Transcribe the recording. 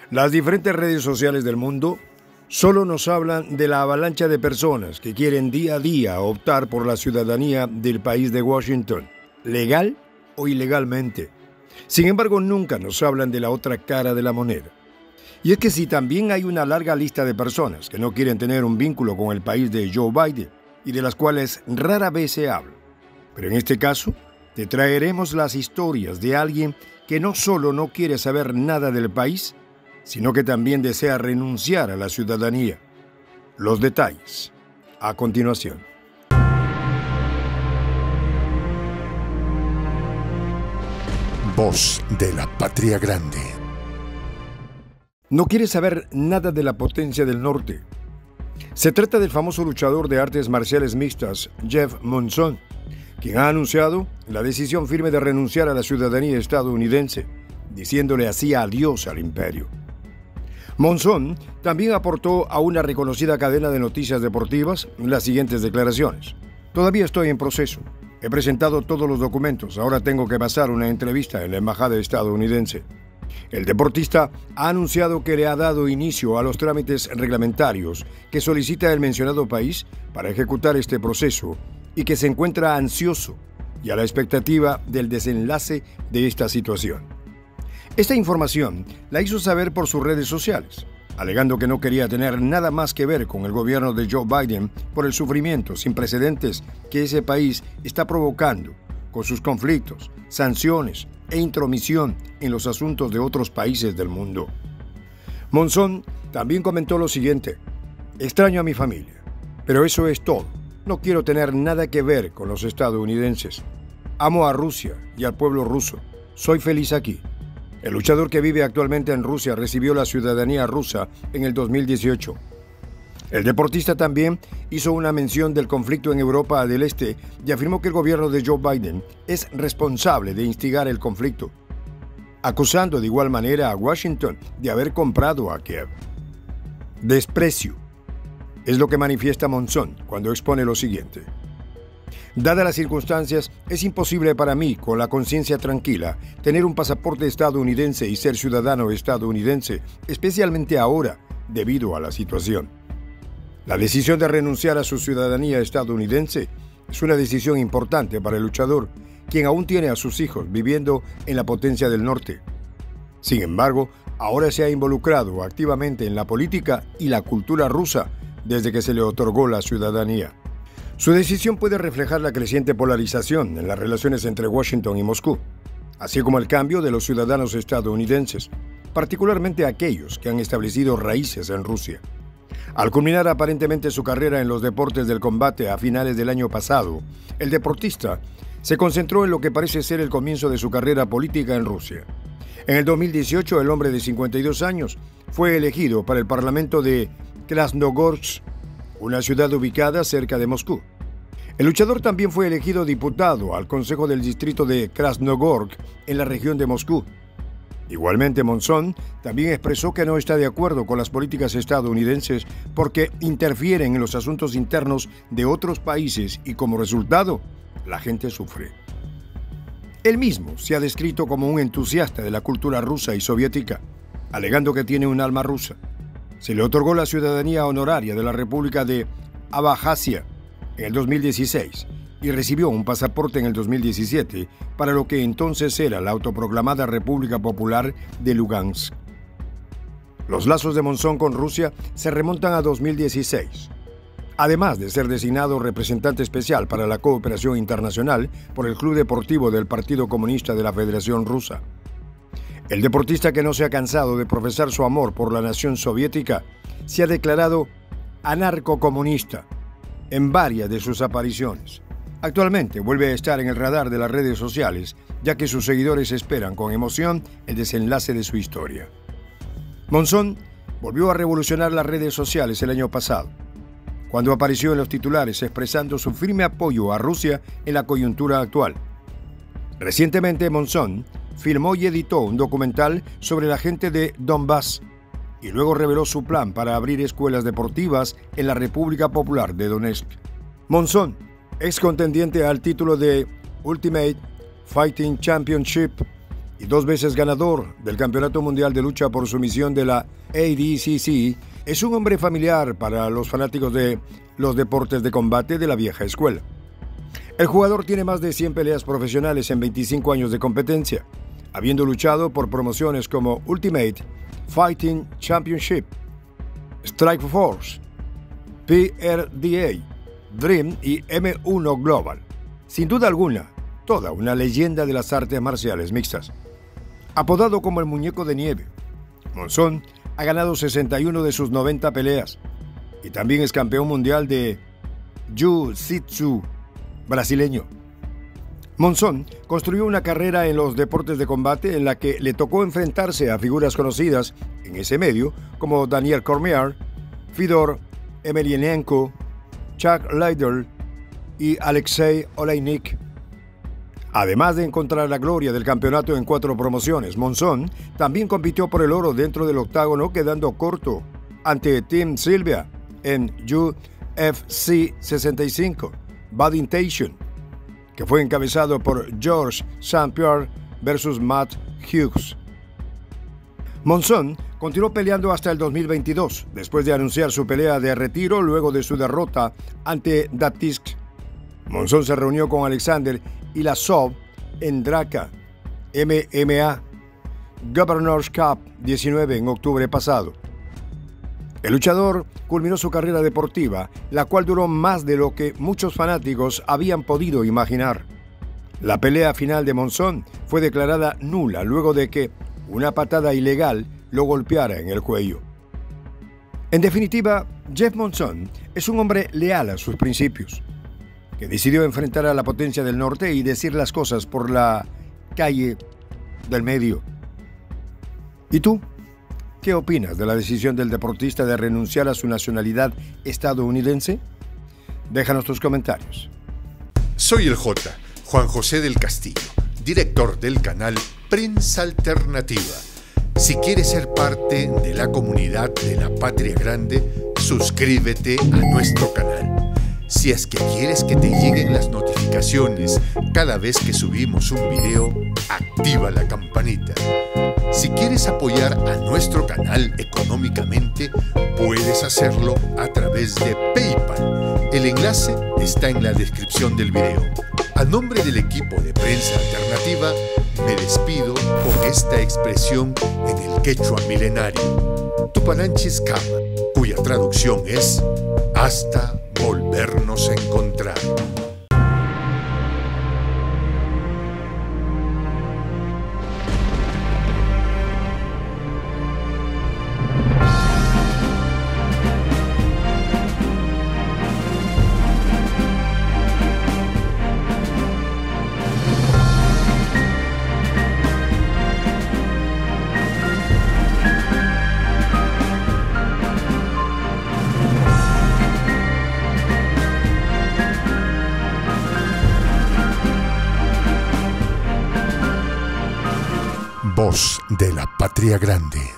Las diferentes redes sociales del mundo solo nos hablan de la avalancha de personas que quieren día a día optar por la ciudadanía del país de Washington, legal o ilegalmente. Sin embargo, nunca nos hablan de la otra cara de la moneda. Y es que si también hay una larga lista de personas que no quieren tener un vínculo con el país de Joe Biden y de las cuales rara vez se habla. Pero en este caso, te traeremos las historias de alguien que no solo no quiere saber nada del país, sino que también desea renunciar a la ciudadanía. Los detalles, a continuación. Voz de la Patria Grande. No quiere saber nada de la potencia del norte. Se trata del famoso luchador de artes marciales mixtas, Jeff Monson, quien ha anunciado la decisión firme de renunciar a la ciudadanía estadounidense, diciéndole así adiós al imperio. Monson también aportó a una reconocida cadena de noticias deportivas las siguientes declaraciones. Todavía estoy en proceso. He presentado todos los documentos. Ahora tengo que pasar una entrevista en la embajada estadounidense. El deportista ha anunciado que le ha dado inicio a los trámites reglamentarios que solicita el mencionado país para ejecutar este proceso y que se encuentra ansioso y a la expectativa del desenlace de esta situación. Esta información la hizo saber por sus redes sociales, alegando que no quería tener nada más que ver con el gobierno de Joe Biden por el sufrimiento sin precedentes que ese país está provocando con sus conflictos, sanciones e intromisión en los asuntos de otros países del mundo. Monson también comentó lo siguiente: extraño a mi familia, pero eso es todo. No quiero tener nada que ver con los estadounidenses. Amo a Rusia y al pueblo ruso. Soy feliz aquí. El luchador que vive actualmente en Rusia recibió la ciudadanía rusa en el 2018. El deportista también hizo una mención del conflicto en Europa del Este y afirmó que el gobierno de Joe Biden es responsable de instigar el conflicto, acusando de igual manera a Washington de haber comprado a Kiev. Desprecio es lo que manifiesta Monson cuando expone lo siguiente. Dadas las circunstancias, es imposible para mí, con la conciencia tranquila, tener un pasaporte estadounidense y ser ciudadano estadounidense, especialmente ahora, debido a la situación. La decisión de renunciar a su ciudadanía estadounidense es una decisión importante para el luchador, quien aún tiene a sus hijos viviendo en la potencia del norte. Sin embargo, ahora se ha involucrado activamente en la política y la cultura rusa desde que se le otorgó la ciudadanía. Su decisión puede reflejar la creciente polarización en las relaciones entre Washington y Moscú, así como el cambio de los ciudadanos estadounidenses, particularmente aquellos que han establecido raíces en Rusia. Al culminar aparentemente su carrera en los deportes del combate a finales del año pasado, el deportista se concentró en lo que parece ser el comienzo de su carrera política en Rusia. En el 2018, el hombre de 52 años fue elegido para el Parlamento de Krasnogorsk, una ciudad ubicada cerca de Moscú. El luchador también fue elegido diputado al Consejo del Distrito de Krasnogorsk en la región de Moscú. Igualmente, Monson también expresó que no está de acuerdo con las políticas estadounidenses porque interfieren en los asuntos internos de otros países y como resultado, la gente sufre. Él mismo se ha descrito como un entusiasta de la cultura rusa y soviética, alegando que tiene un alma rusa. Se le otorgó la ciudadanía honoraria de la República de Abjasia en el 2016 y recibió un pasaporte en el 2017 para lo que entonces era la autoproclamada República Popular de Lugansk. Los lazos de Monson con Rusia se remontan a 2016. Además de ser designado representante especial para la cooperación internacional por el Club Deportivo del Partido Comunista de la Federación Rusa. El deportista, que no se ha cansado de profesar su amor por la nación soviética, se ha declarado anarcocomunista en varias de sus apariciones. Actualmente vuelve a estar en el radar de las redes sociales, ya que sus seguidores esperan con emoción el desenlace de su historia. Monson volvió a revolucionar las redes sociales el año pasado, cuando apareció en los titulares expresando su firme apoyo a Rusia en la coyuntura actual. Recientemente, Monson filmó y editó un documental sobre la gente de Donbass y luego reveló su plan para abrir escuelas deportivas en la República Popular de Donetsk. Monson, ex contendiente al título de Ultimate Fighting Championship y 2 veces ganador del Campeonato Mundial de Lucha por Sumisión de la ADCC, es un hombre familiar para los fanáticos de los deportes de combate de la vieja escuela. El jugador tiene más de 100 peleas profesionales en 25 años de competencia, habiendo luchado por promociones como Ultimate Fighting Championship, Strikeforce, PRDA, Dream y M1 Global. Sin duda alguna, toda una leyenda de las artes marciales mixtas. Apodado como el Muñeco de Nieve, Monzón ha ganado 61 de sus 90 peleas y también es campeón mundial de Jiu-Jitsu brasileño. Monzón construyó una carrera en los deportes de combate en la que le tocó enfrentarse a figuras conocidas en ese medio como Daniel Cormier, Fedor Emelianenko, Chuck Liddell y Alexei Oleinik. Además de encontrar la gloria del campeonato en 4 promociones, Monzón también compitió por el oro dentro del octágono, quedando corto ante Tim Sylvia en UFC 65, Badminton, que fue encabezado por Georges St-Pierre versus Matt Hughes. Monzón continuó peleando hasta el 2022, después de anunciar su pelea de retiro luego de su derrota ante Datisk. Monzón se reunió con Alexander Ilasov en Draca MMA Governor's Cup 19 en octubre pasado. El luchador culminó su carrera deportiva, la cual duró más de lo que muchos fanáticos habían podido imaginar. La pelea final de Monzón fue declarada nula luego de que una patada ilegal lo golpeara en el cuello. En definitiva, Jeff Monzón es un hombre leal a sus principios, que decidió enfrentar a la potencia del norte y decir las cosas por la calle del medio. ¿Y tú? ¿Qué opinas de la decisión del deportista de renunciar a su nacionalidad estadounidense? Déjanos tus comentarios. Soy el J, Juan José del Castillo, director del canal Prensa Alternativa. Si quieres ser parte de la comunidad de la Patria Grande, suscríbete a nuestro canal. Si es que quieres que te lleguen las notificaciones cada vez que subimos un video, activa la campanita. Si quieres apoyar a nuestro canal económicamente, puedes hacerlo a través de PayPal. El enlace está en la descripción del video. A nombre del equipo de Prensa Alternativa, me despido con esta expresión en el quechua milenario, Tupananchis Kama, cuya traducción es hasta volvernos a encontrar. Voz de la Patria Grande.